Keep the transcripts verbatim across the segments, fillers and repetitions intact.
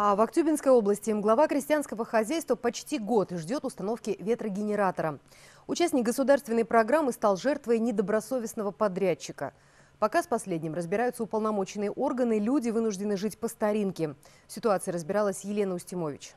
А в Актюбинской области глава крестьянского хозяйства почти год ждет установки ветрогенератора. Участник государственной программы стал жертвой недобросовестного подрядчика. Пока с последним разбираются уполномоченные органы, люди вынуждены жить по старинке. В ситуации разбиралась Елена Устимович.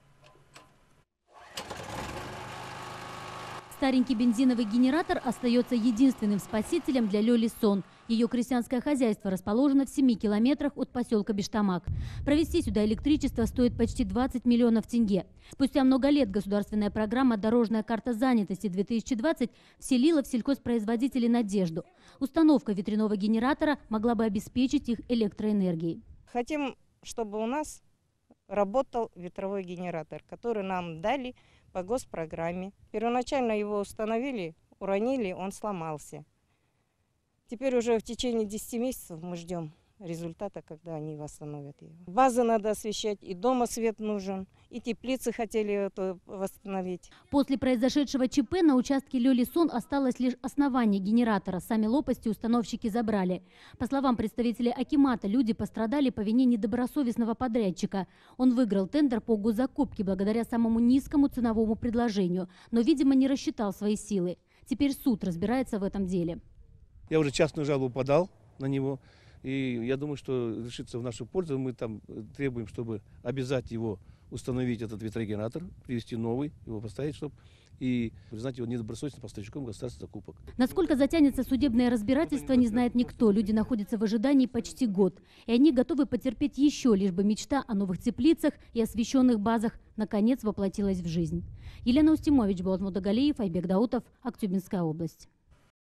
Старенький бензиновый генератор остается единственным спасителем для Лёли Сон. Ее крестьянское хозяйство расположено в семи километрах от поселка Бештамак. Провести сюда электричество стоит почти двадцать миллионов тенге. Спустя много лет государственная программа «Дорожная карта занятости-две тысячи двадцать» вселила в сельхозпроизводителей надежду. Установка ветряного генератора могла бы обеспечить их электроэнергией. Хотим, чтобы у нас работал ветровой генератор, который нам дали по госпрограмме. Первоначально его установили, уронили, он сломался. Теперь уже в течение десяти месяцев мы ждем результата, когда они восстановят его. Базы надо освещать, и дома свет нужен, и теплицы хотели это восстановить. После произошедшего ЧП на участке Лёли Сон осталось лишь основание генератора. Сами лопасти установщики забрали. По словам представителей акимата, люди пострадали по вине недобросовестного подрядчика. Он выиграл тендер по госзакупке благодаря самому низкому ценовому предложению, но, видимо, не рассчитал свои силы. Теперь суд разбирается в этом деле. Я уже частную жалобу подал на него. И я думаю, что решится в нашу пользу. Мы там требуем, чтобы обязать его установить этот ветрогенератор, привезти новый, его поставить, чтобы и признать его недобросовестным поставщиком государственных закупок. Насколько затянется судебное разбирательство, не знает никто. Люди находятся в ожидании почти год. И они готовы потерпеть еще, лишь бы мечта о новых теплицах и освещенных базах наконец воплотилась в жизнь. Елена Устимович, Болат Мудагалиев, Айбек Даутов, Актюбинская область.